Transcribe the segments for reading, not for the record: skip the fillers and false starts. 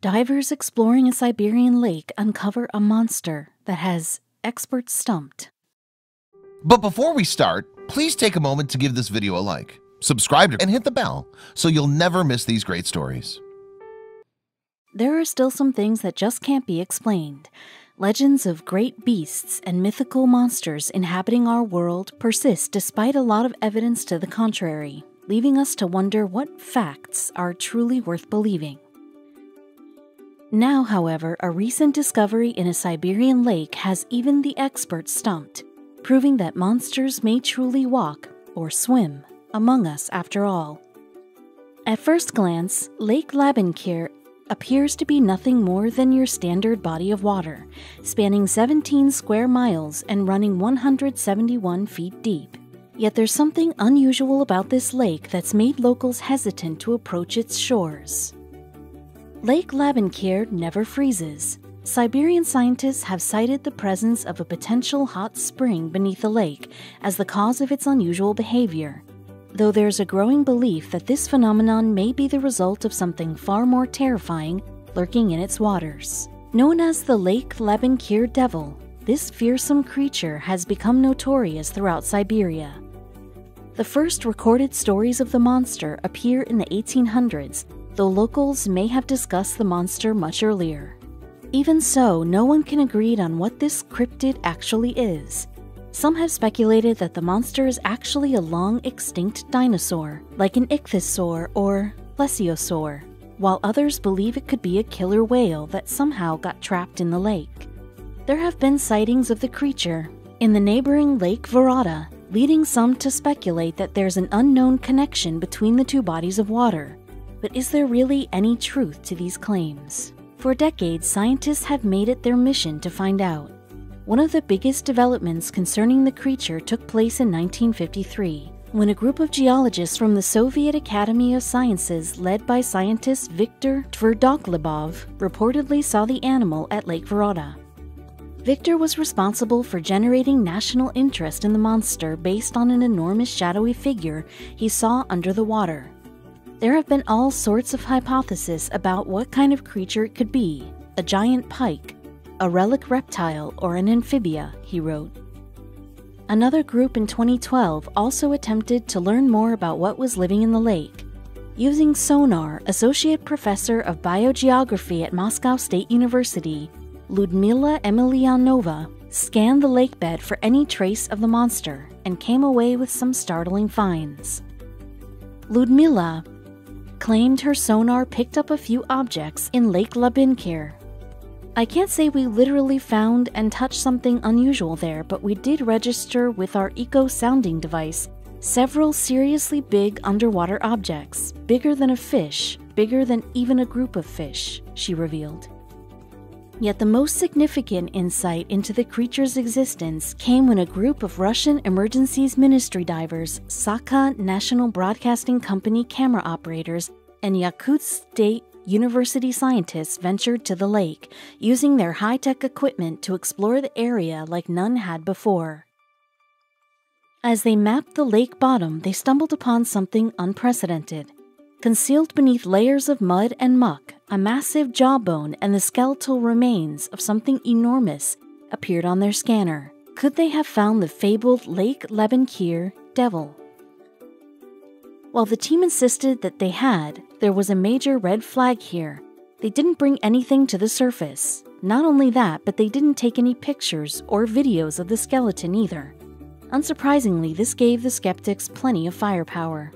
Divers exploring a Siberian lake uncover a monster that has experts stumped. But before we start, please take a moment to give this video a like, subscribe, and hit the bell so you'll never miss these great stories. There are still some things that just can't be explained. Legends of great beasts and mythical monsters inhabiting our world persist despite a lot of evidence to the contrary, leaving us to wonder what facts are truly worth believing. Now, however, a recent discovery in a Siberian lake has even the experts stumped, proving that monsters may truly walk, or swim, among us after all. At first glance, Lake Labinkir appears to be nothing more than your standard body of water, spanning 17 square miles and running 171 feet deep. Yet there's something unusual about this lake that's made locals hesitant to approach its shores. Lake Labinkir never freezes. Siberian scientists have cited the presence of a potential hot spring beneath the lake as the cause of its unusual behavior, though there's a growing belief that this phenomenon may be the result of something far more terrifying lurking in its waters. Known as the Lake Labinkir Devil, this fearsome creature has become notorious throughout Siberia. The first recorded stories of the monster appear in the 1800s, though locals may have discussed the monster much earlier. Even so, no one can agree on what this cryptid actually is. Some have speculated that the monster is actually a long-extinct dinosaur, like an ichthyosaur or plesiosaur, while others believe it could be a killer whale that somehow got trapped in the lake. There have been sightings of the creature in the neighboring Lake Varada, leading some to speculate that there's an unknown connection between the two bodies of water. But is there really any truth to these claims? For decades, scientists have made it their mission to find out. One of the biggest developments concerning the creature took place in 1953, when a group of geologists from the Soviet Academy of Sciences led by scientist Viktor Tverdoglebov reportedly saw the animal at Lake Varada. Viktor was responsible for generating national interest in the monster based on an enormous shadowy figure he saw under the water. There have been all sorts of hypotheses about what kind of creature it could be: a giant pike, a relic reptile, or an amphibia, he wrote. Another group in 2012 also attempted to learn more about what was living in the lake. Using sonar, Associate Professor of Biogeography at Moscow State University, Ludmila Emelianova, scanned the lakebed for any trace of the monster and came away with some startling finds. Ludmila claimed her sonar picked up a few objects in Lake Labinkir. "I can't say we literally found and touched something unusual there, but we did register with our eco-sounding device several seriously big underwater objects, bigger than a fish, bigger than even a group of fish," she revealed. Yet the most significant insight into the creature's existence came when a group of Russian Emergencies Ministry divers, Sakha National Broadcasting Company camera operators, and Yakutsk State University scientists ventured to the lake, using their high-tech equipment to explore the area like none had before. As they mapped the lake bottom, they stumbled upon something unprecedented. Concealed beneath layers of mud and muck, a massive jawbone and the skeletal remains of something enormous appeared on their scanner. Could they have found the fabled Lake Labinkir Devil? While the team insisted that they had, there was a major red flag here. They didn't bring anything to the surface. Not only that, but they didn't take any pictures or videos of the skeleton either. Unsurprisingly, this gave the skeptics plenty of firepower.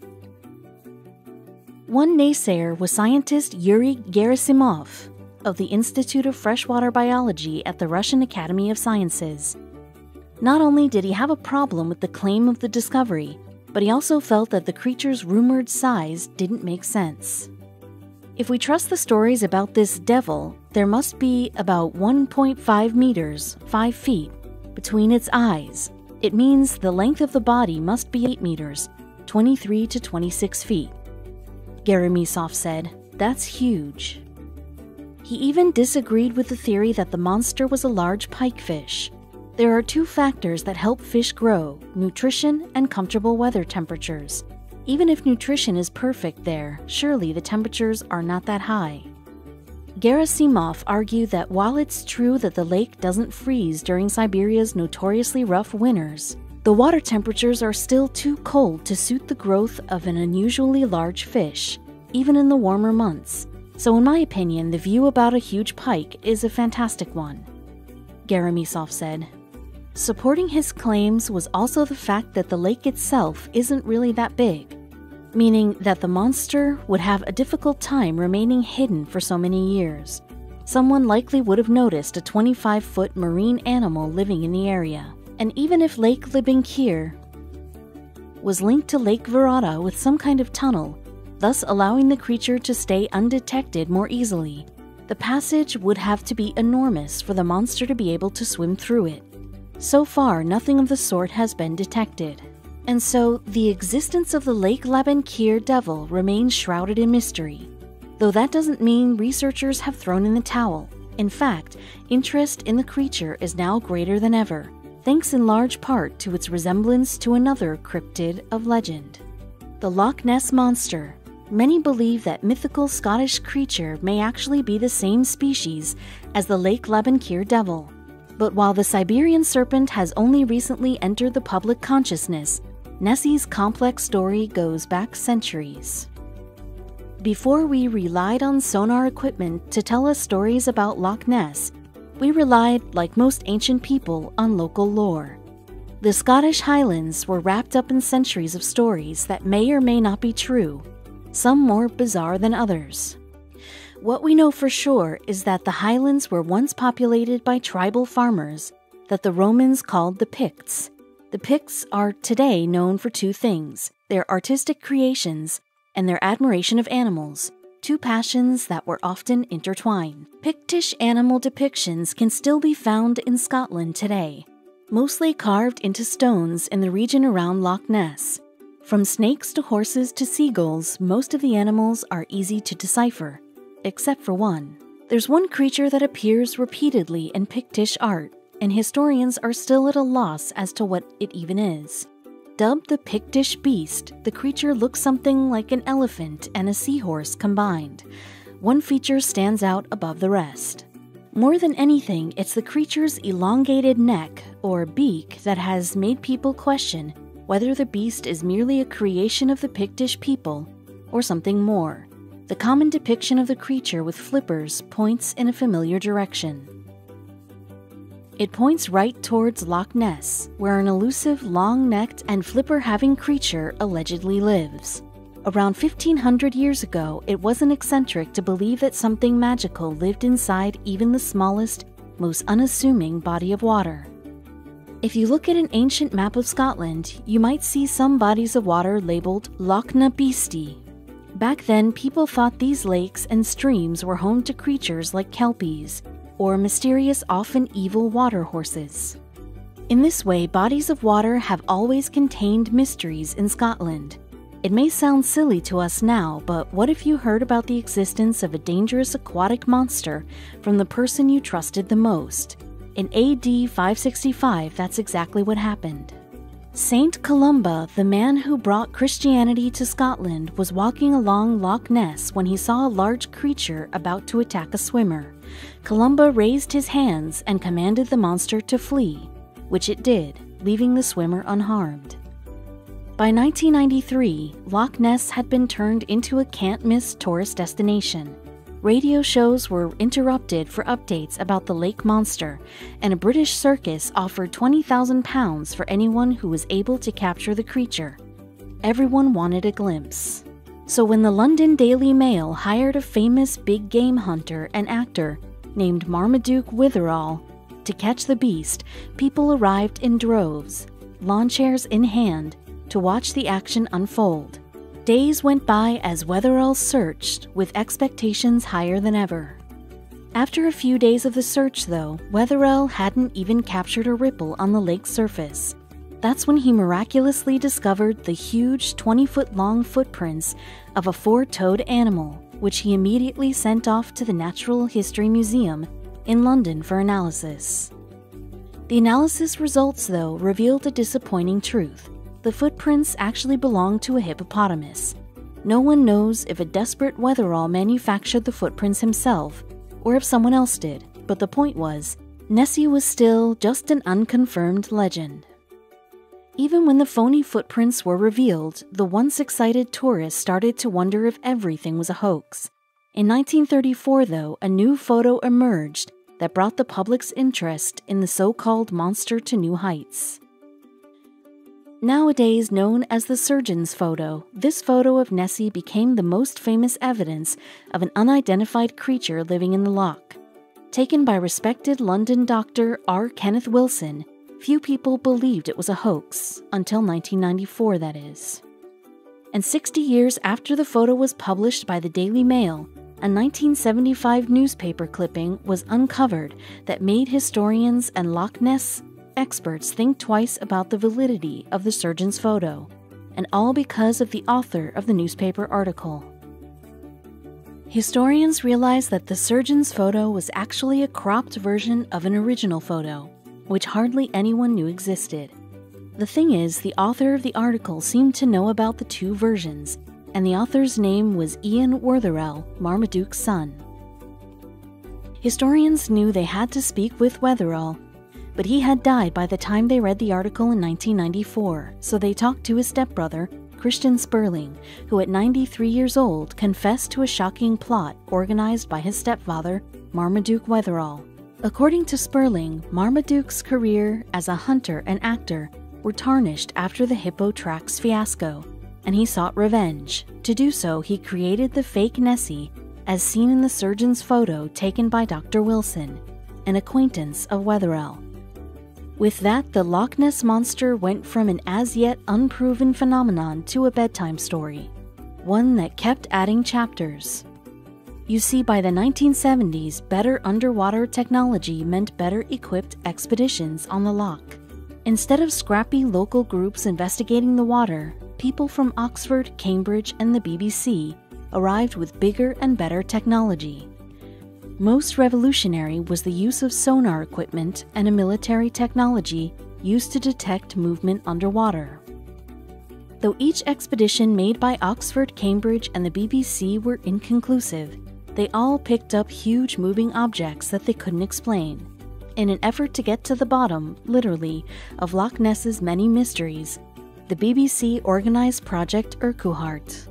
One naysayer was scientist Yuri Gerasimov of the Institute of Freshwater Biology at the Russian Academy of Sciences. Not only did he have a problem with the claim of the discovery, but he also felt that the creature's rumored size didn't make sense. If we trust the stories about this devil, there must be about 1.5 meters, 5 feet, between its eyes. It means the length of the body must be 8 meters, 23 to 26 feet. Gerasimov said, "That's huge." He even disagreed with the theory that the monster was a large pikefish. There are two factors that help fish grow: nutrition and comfortable weather temperatures. Even if nutrition is perfect there, surely the temperatures are not that high. Gerasimov argued that while it's true that the lake doesn't freeze during Siberia's notoriously rough winters, the water temperatures are still too cold to suit the growth of an unusually large fish, even in the warmer months. So in my opinion, the view about a huge pike is a fantastic one, Gerasimov said. Supporting his claims was also the fact that the lake itself isn't really that big, meaning that the monster would have a difficult time remaining hidden for so many years. Someone likely would have noticed a 25-foot marine animal living in the area. And even if Lake Libinkir was linked to Lake Verata with some kind of tunnel, thus allowing the creature to stay undetected more easily, the passage would have to be enormous for the monster to be able to swim through it. So far, nothing of the sort has been detected. And so, the existence of the Lake Libinkir devil remains shrouded in mystery. Though that doesn't mean researchers have thrown in the towel. In fact, interest in the creature is now greater than ever, thanks in large part to its resemblance to another cryptid of legend, the Loch Ness Monster. Many believe that mythical Scottish creature may actually be the same species as the Lake Libinkir devil. But while the Siberian serpent has only recently entered the public consciousness, Nessie's complex story goes back centuries. Before we relied on sonar equipment to tell us stories about Loch Ness, we relied, like most ancient people, on local lore. The Scottish Highlands were wrapped up in centuries of stories that may or may not be true, some more bizarre than others. What we know for sure is that the Highlands were once populated by tribal farmers that the Romans called the Picts. The Picts are today known for two things: their artistic creations and their admiration of animals, two passions that were often intertwined. Pictish animal depictions can still be found in Scotland today, mostly carved into stones in the region around Loch Ness. From snakes to horses to seagulls, most of the animals are easy to decipher, except for one. There's one creature that appears repeatedly in Pictish art, and historians are still at a loss as to what it even is. Dubbed the Pictish Beast, the creature looks something like an elephant and a seahorse combined. One feature stands out above the rest. More than anything, it's the creature's elongated neck, or beak, that has made people question whether the beast is merely a creation of the Pictish people or something more. The common depiction of the creature with flippers points in a familiar direction. It points right towards Loch Ness, where an elusive, long-necked and flipper-having creature allegedly lives. Around 1500 years ago, it wasn't eccentric to believe that something magical lived inside even the smallest, most unassuming body of water. If you look at an ancient map of Scotland, you might see some bodies of water labeled Loch na Beastie. Back then, people thought these lakes and streams were home to creatures like kelpies, or mysterious, often evil water horses. In this way, bodies of water have always contained mysteries in Scotland. It may sound silly to us now, but what if you heard about the existence of a dangerous aquatic monster from the person you trusted the most? In AD 565, that's exactly what happened. Saint Columba, the man who brought Christianity to Scotland, was walking along Loch Ness when he saw a large creature about to attack a swimmer. Columba raised his hands and commanded the monster to flee, which it did, leaving the swimmer unharmed. By 1993, Loch Ness had been turned into a can't-miss tourist destination. Radio shows were interrupted for updates about the lake monster, and a British circus offered £20,000 for anyone who was able to capture the creature. Everyone wanted a glimpse. So when the London Daily Mail hired a famous big game hunter and actor named Marmaduke Witherall to catch the beast, people arrived in droves, lawn chairs in hand, to watch the action unfold. Days went by as Wetherell searched, with expectations higher than ever. After a few days of the search, though, Wetherell hadn't even captured a ripple on the lake's surface. That's when he miraculously discovered the huge 20-foot-long footprints of a four-toed animal, which he immediately sent off to the Natural History Museum in London for analysis. The analysis results, though, revealed a disappointing truth. The footprints actually belonged to a hippopotamus. No one knows if a desperate Wetherall manufactured the footprints himself, or if someone else did, but the point was, Nessie was still just an unconfirmed legend. Even when the phony footprints were revealed, the once excited tourists started to wonder if everything was a hoax. In 1934, though, a new photo emerged that brought the public's interest in the so-called monster to new heights. Nowadays known as the surgeon's photo, this photo of Nessie became the most famous evidence of an unidentified creature living in the loch. Taken by respected London doctor R. Kenneth Wilson, few people believed it was a hoax, until 1994 that is. And 60 years after the photo was published by the Daily Mail, a 1975 newspaper clipping was uncovered that made historians and Loch Ness experts think twice about the validity of the surgeon's photo, and all because of the author of the newspaper article. Historians realized that the surgeon's photo was actually a cropped version of an original photo, which hardly anyone knew existed. The thing is, the author of the article seemed to know about the two versions, and the author's name was Ian Wetherell, Marmaduke's son. Historians knew they had to speak with Wetherell, but he had died by the time they read the article in 1994, so they talked to his stepbrother, Christian Sperling, who at 93 years old confessed to a shocking plot organized by his stepfather, Marmaduke Wetherell. According to Sperling, Marmaduke's career as a hunter and actor were tarnished after the Hippo Tracks fiasco, and he sought revenge. To do so, he created the fake Nessie, as seen in the surgeon's photo taken by Dr. Wilson, an acquaintance of Wetherell. With that, the Loch Ness Monster went from an as-yet unproven phenomenon to a bedtime story, one that kept adding chapters. You see, by the 1970s, better underwater technology meant better equipped expeditions on the loch. Instead of scrappy local groups investigating the water, people from Oxford, Cambridge, and the BBC arrived with bigger and better technology. Most revolutionary was the use of sonar equipment and a military technology used to detect movement underwater. Though each expedition made by Oxford, Cambridge, and the BBC were inconclusive, they all picked up huge moving objects that they couldn't explain. In an effort to get to the bottom, literally, of Loch Ness's many mysteries, the BBC organized Project Urquhart.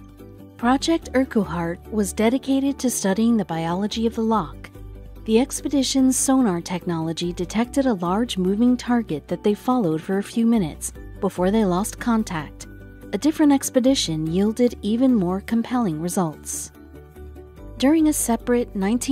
Project Urquhart was dedicated to studying the biology of the loch. The expedition's sonar technology detected a large moving target that they followed for a few minutes before they lost contact. A different expedition yielded even more compelling results. During a separate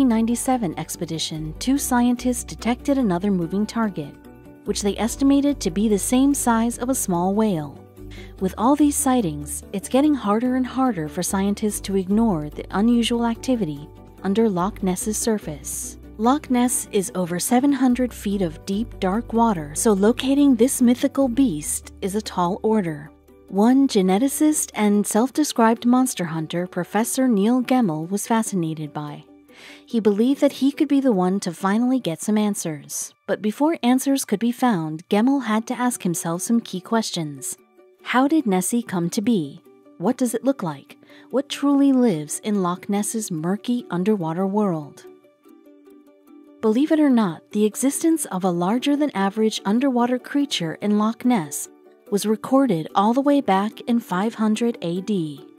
1997 expedition, two scientists detected another moving target, which they estimated to be the same size of a small whale. With all these sightings, it's getting harder and harder for scientists to ignore the unusual activity under Loch Ness's surface. Loch Ness is over 700 feet of deep, dark water, so locating this mythical beast is a tall order. One geneticist and self-described monster hunter, Professor Neil Gemmell, was fascinated by. He believed that he could be the one to finally get some answers. But before answers could be found, Gemmell had to ask himself some key questions. How did Nessie come to be? What does it look like? What truly lives in Loch Ness's murky underwater world? Believe it or not, the existence of a larger-than-average underwater creature in Loch Ness was recorded all the way back in 500 AD.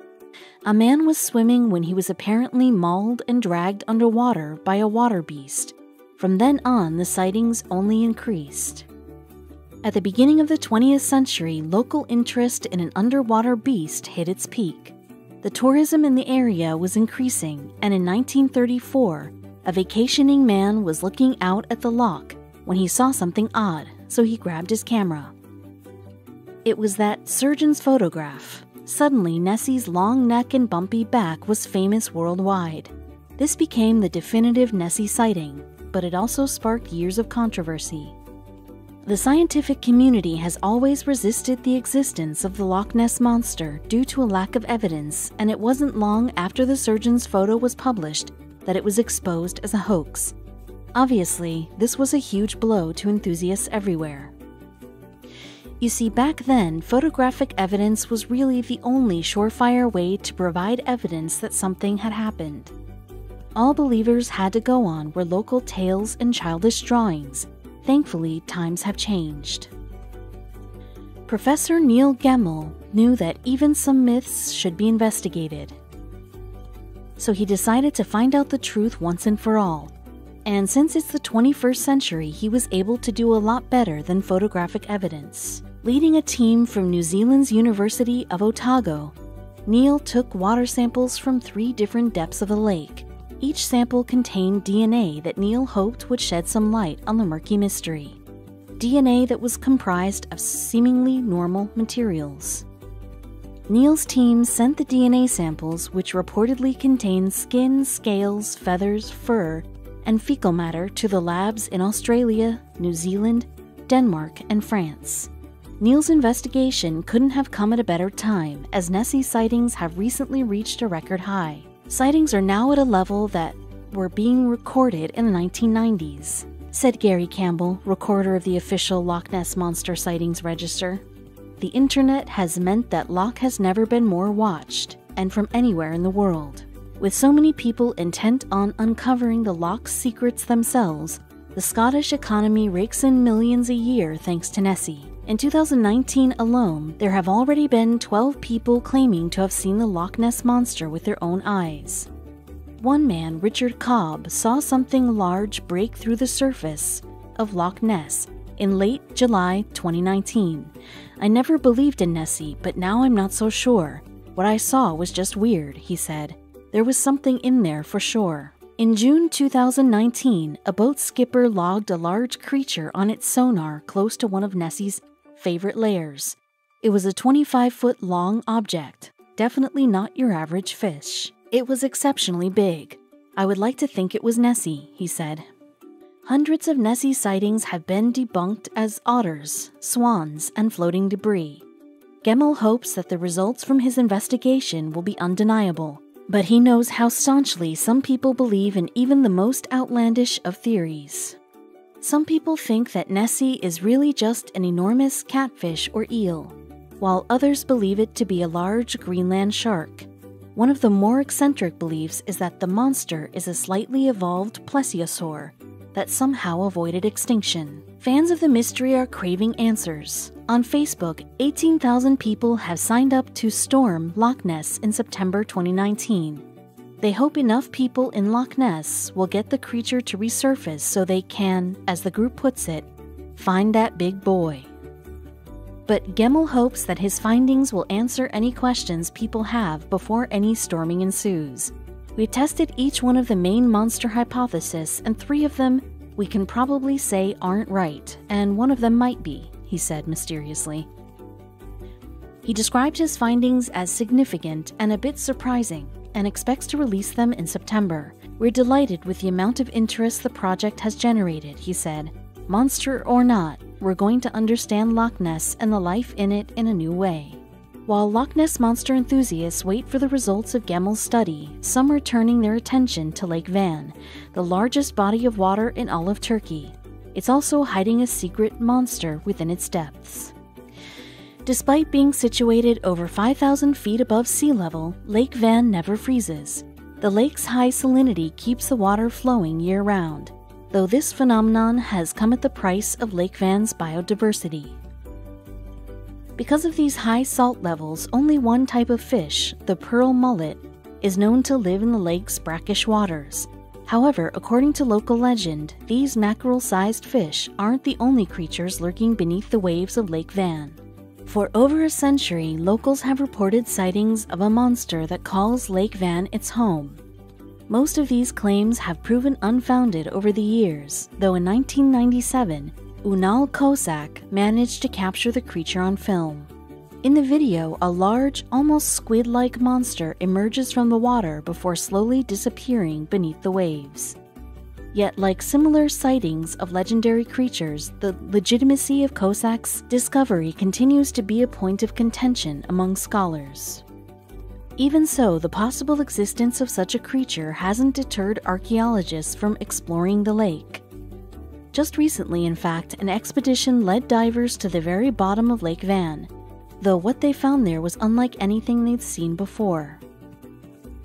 A man was swimming when he was apparently mauled and dragged underwater by a water beast. From then on, the sightings only increased. At the beginning of the 20th century, local interest in an underwater beast hit its peak. The tourism in the area was increasing, and in 1934, a vacationing man was looking out at the loch when he saw something odd, so he grabbed his camera. It was that surgeon's photograph. Suddenly, Nessie's long neck and bumpy back was famous worldwide. This became the definitive Nessie sighting, but it also sparked years of controversy. The scientific community has always resisted the existence of the Loch Ness Monster due to a lack of evidence, and it wasn't long after the surgeon's photo was published that it was exposed as a hoax. Obviously, this was a huge blow to enthusiasts everywhere. You see, back then, photographic evidence was really the only surefire way to provide evidence that something had happened. All believers had to go on were local tales and childish drawings. Thankfully, times have changed. Professor Neil Gemmell knew that even some myths should be investigated. So he decided to find out the truth once and for all. And since it's the 21st century, he was able to do a lot better than photographic evidence. Leading a team from New Zealand's University of Otago, Neil took water samples from 3 different depths of the lake. Each sample contained DNA that Neil hoped would shed some light on the murky mystery. DNA that was comprised of seemingly normal materials. Neil's team sent the DNA samples, which reportedly contained skin, scales, feathers, fur, and fecal matter, to the labs in Australia, New Zealand, Denmark, and France. Neil's investigation couldn't have come at a better time, as Nessie sightings have recently reached a record high. Sightings are now at a level that were being recorded in the 1990s, said Gary Campbell, recorder of the official Loch Ness Monster Sightings Register. The internet has meant that Loch has never been more watched, and from anywhere in the world. With so many people intent on uncovering the Loch's secrets themselves, the Scottish economy rakes in millions a year thanks to Nessie. In 2019 alone, there have already been 12 people claiming to have seen the Loch Ness Monster with their own eyes. One man, Richard Cobb, saw something large break through the surface of Loch Ness in late July 2019. I never believed in Nessie, but now I'm not so sure. What I saw was just weird, he said. There was something in there for sure. In June 2019, a boat skipper logged a large creature on its sonar close to one of Nessie's favorite lairs. It was a 25-foot-long object, definitely not your average fish. It was exceptionally big. I would like to think it was Nessie, he said. Hundreds of Nessie sightings have been debunked as otters, swans, and floating debris. Gemmell hopes that the results from his investigation will be undeniable, but he knows how staunchly some people believe in even the most outlandish of theories. Some people think that Nessie is really just an enormous catfish or eel, while others believe it to be a large Greenland shark. One of the more eccentric beliefs is that the monster is a slightly evolved plesiosaur that somehow avoided extinction. Fans of the mystery are craving answers. On Facebook, 18,000 people have signed up to storm Loch Ness in September 2019. They hope enough people in Loch Ness will get the creature to resurface so they can, as the group puts it, find that big boy. But Gemmell hopes that his findings will answer any questions people have before any storming ensues. We tested each one of the main monster hypotheses, and 3 of them we can probably say aren't right, and one of them might be, he said mysteriously. He described his findings as significant and a bit surprising, and expects to release them in September. We're delighted with the amount of interest the project has generated, he said. Monster or not, we're going to understand Loch Ness and the life in it in a new way. While Loch Ness Monster enthusiasts wait for the results of Gemmell's study, some are turning their attention to Lake Van, the largest body of water in all of Turkey. It's also hiding a secret monster within its depths. Despite being situated over 5,000 feet above sea level, Lake Van never freezes. The lake's high salinity keeps the water flowing year-round, though this phenomenon has come at the price of Lake Van's biodiversity. Because of these high salt levels, only one type of fish, the pearl mullet, is known to live in the lake's brackish waters. However, according to local legend, these mackerel-sized fish aren't the only creatures lurking beneath the waves of Lake Van. For over a century, locals have reported sightings of a monster that calls Lake Van its home. Most of these claims have proven unfounded over the years, though in 1997, Unal Kosak managed to capture the creature on film. In the video, a large, almost squid-like monster emerges from the water before slowly disappearing beneath the waves. Yet, like similar sightings of legendary creatures, the legitimacy of Kosak's discovery continues to be a point of contention among scholars. Even so, the possible existence of such a creature hasn't deterred archaeologists from exploring the lake. Just recently, in fact, an expedition led divers to the very bottom of Lake Van, though what they found there was unlike anything they'd seen before.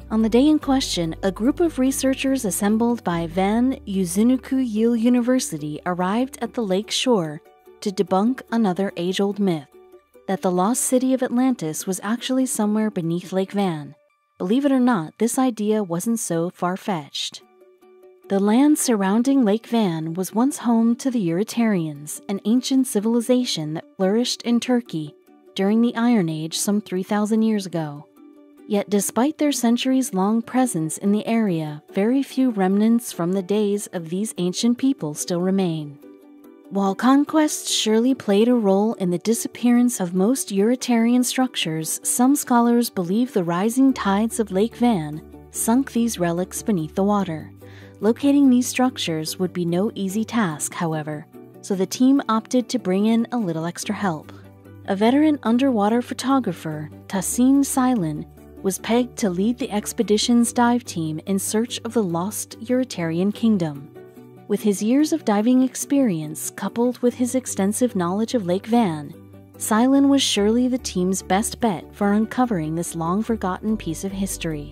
On the day in question, a group of researchers assembled by Van Uzunuku Yale University arrived at the lake shore to debunk another age-old myth, that the lost city of Atlantis was actually somewhere beneath Lake Van. Believe it or not, this idea wasn't so far-fetched. The land surrounding Lake Van was once home to the Euryterians, an ancient civilization that flourished in Turkey during the Iron Age some 3,000 years ago. Yet despite their centuries-long presence in the area, very few remnants from the days of these ancient people still remain. While conquest surely played a role in the disappearance of most Euryterian structures, some scholars believe the rising tides of Lake Van sunk these relics beneath the water. Locating these structures would be no easy task, however, so the team opted to bring in a little extra help. A veteran underwater photographer, Tassin Silin, was pegged to lead the expedition's dive team in search of the lost Euryterian kingdom. With his years of diving experience coupled with his extensive knowledge of Lake Van, Silin was surely the team's best bet for uncovering this long-forgotten piece of history.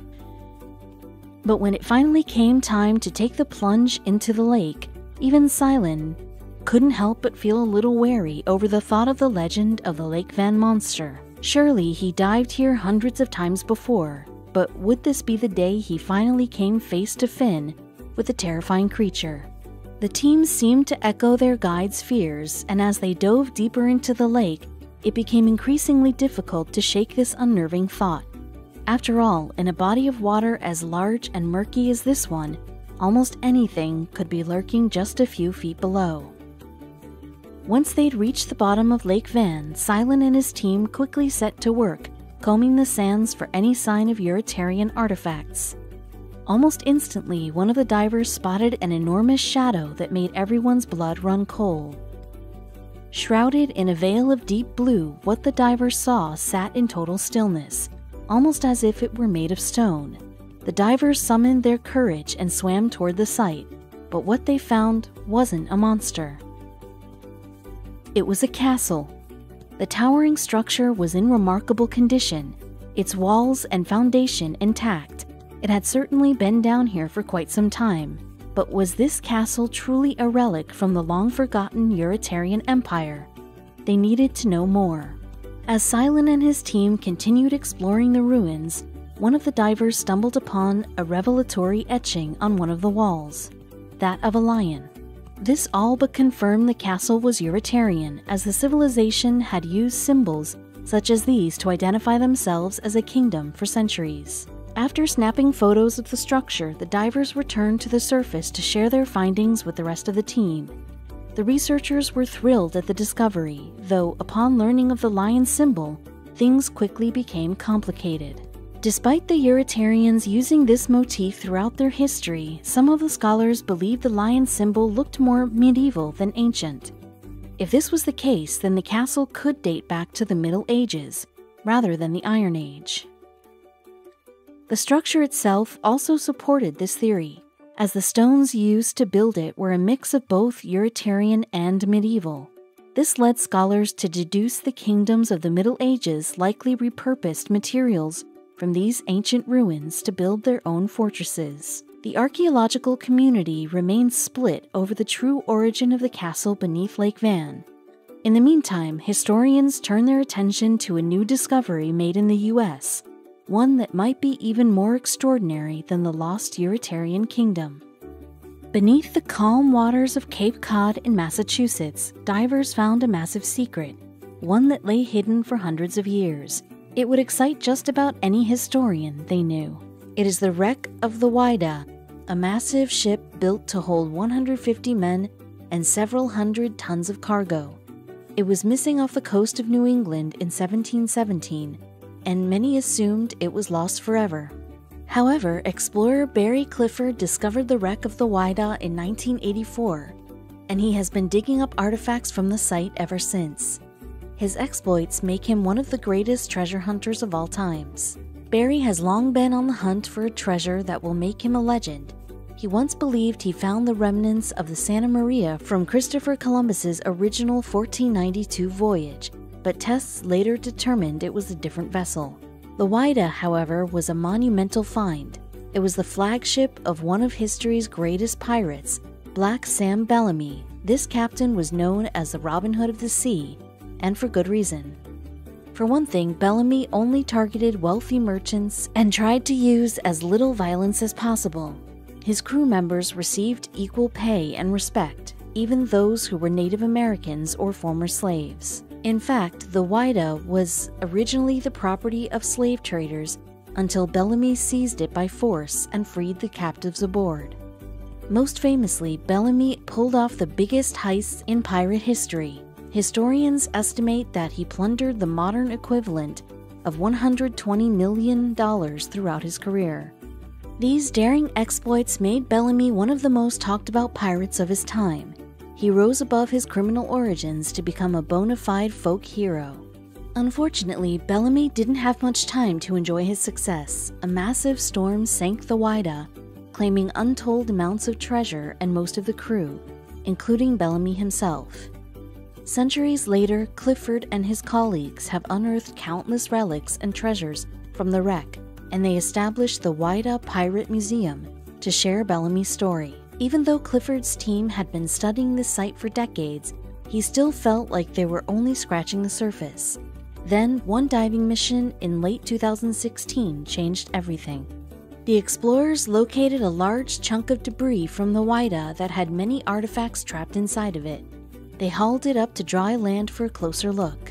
But when it finally came time to take the plunge into the lake, even Silin couldn't help but feel a little wary over the thought of the legend of the Lake Van monster. Surely he dived here hundreds of times before, but would this be the day he finally came face to face with the terrifying creature? The team seemed to echo their guide's fears, and as they dove deeper into the lake, it became increasingly difficult to shake this unnerving thought. After all, in a body of water as large and murky as this one, almost anything could be lurking just a few feet below. Once they'd reached the bottom of Lake Van, Silin and his team quickly set to work, combing the sands for any sign of Euryterian artifacts. Almost instantly, one of the divers spotted an enormous shadow that made everyone's blood run cold. Shrouded in a veil of deep blue, what the divers saw sat in total stillness, almost as if it were made of stone. The divers summoned their courage and swam toward the sight, but what they found wasn't a monster. It was a castle. The towering structure was in remarkable condition, its walls and foundation intact. It had certainly been down here for quite some time, but was this castle truly a relic from the long-forgotten Euryterian Empire? They needed to know more. As Silin and his team continued exploring the ruins, one of the divers stumbled upon a revelatory etching on one of the walls, that of a lion. This all but confirmed the castle was Euryterian, as the civilization had used symbols such as these to identify themselves as a kingdom for centuries. After snapping photos of the structure, the divers returned to the surface to share their findings with the rest of the team. The researchers were thrilled at the discovery, though upon learning of the lion symbol, things quickly became complicated. Despite the Euryterians using this motif throughout their history, some of the scholars believe the lion symbol looked more medieval than ancient. If this was the case, then the castle could date back to the Middle Ages, rather than the Iron Age. The structure itself also supported this theory, as the stones used to build it were a mix of both Euryterian and medieval. This led scholars to deduce the kingdoms of the Middle Ages likely repurposed materials from these ancient ruins to build their own fortresses. The archaeological community remains split over the true origin of the castle beneath Lake Van. In the meantime, historians turn their attention to a new discovery made in the US, one that might be even more extraordinary than the lost Euryterian kingdom. Beneath the calm waters of Cape Cod in Massachusetts, divers found a massive secret, one that lay hidden for hundreds of years. It would excite just about any historian, they knew. It is the wreck of the Whydah, a massive ship built to hold 150 men and several hundred tons of cargo. It was missing off the coast of New England in 1717, and many assumed it was lost forever. However, explorer Barry Clifford discovered the wreck of the Whydah in 1984, and he has been digging up artifacts from the site ever since. His exploits make him one of the greatest treasure hunters of all times. Barry has long been on the hunt for a treasure that will make him a legend. He once believed he found the remnants of the Santa Maria from Christopher Columbus's original 1492 voyage, but tests later determined it was a different vessel. The Whydah, however, was a monumental find. It was the flagship of one of history's greatest pirates, Black Sam Bellamy. This captain was known as the Robin Hood of the sea, and for good reason. For one thing, Bellamy only targeted wealthy merchants and tried to use as little violence as possible. His crew members received equal pay and respect, even those who were Native Americans or former slaves. In fact, the Whydah was originally the property of slave traders until Bellamy seized it by force and freed the captives aboard. Most famously, Bellamy pulled off the biggest heists in pirate history. Historians estimate that he plundered the modern equivalent of $120 million throughout his career. These daring exploits made Bellamy one of the most talked about pirates of his time. He rose above his criminal origins to become a bona fide folk hero. Unfortunately, Bellamy didn't have much time to enjoy his success. A massive storm sank the Whydah, claiming untold amounts of treasure and most of the crew, including Bellamy himself. Centuries later, Clifford and his colleagues have unearthed countless relics and treasures from the wreck, and they established the Whydah Pirate Museum to share Bellamy's story. Even though Clifford's team had been studying the site for decades, he still felt like they were only scratching the surface. Then, one diving mission in late 2016 changed everything. The explorers located a large chunk of debris from the Whydah that had many artifacts trapped inside of it. They hauled it up to dry land for a closer look.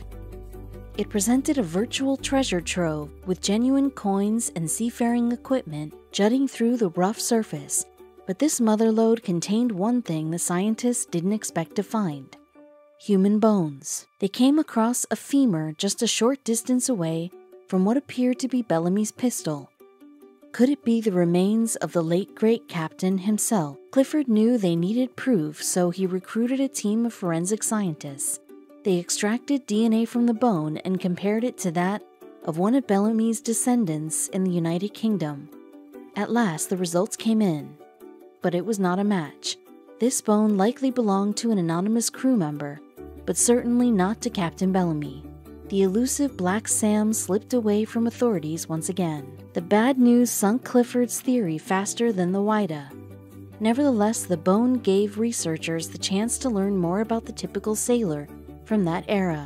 It presented a virtual treasure trove with genuine coins and seafaring equipment jutting through the rough surface, but this motherlode contained one thing the scientists didn't expect to find: human bones. They came across a femur just a short distance away from what appeared to be Bellamy's pistol. Could it be the remains of the late great captain himself? Clifford knew they needed proof, so he recruited a team of forensic scientists. They extracted DNA from the bone and compared it to that of one of Bellamy's descendants in the United Kingdom. At last, the results came in, but it was not a match. This bone likely belonged to an anonymous crew member, but certainly not to Captain Bellamy. The elusive Black Sam slipped away from authorities once again. The bad news sunk Clifford's theory faster than the Whydah. Nevertheless, the bone gave researchers the chance to learn more about the typical sailor from that era.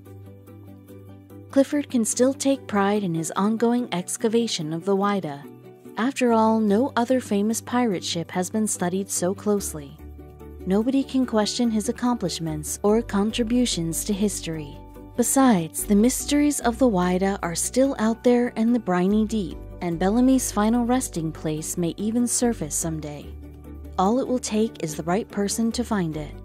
Clifford can still take pride in his ongoing excavation of the Whydah. After all, no other famous pirate ship has been studied so closely. Nobody can question his accomplishments or contributions to history. Besides, the mysteries of the Whydah are still out there in the briny deep, and Bellamy's final resting place may even surface someday. All it will take is the right person to find it.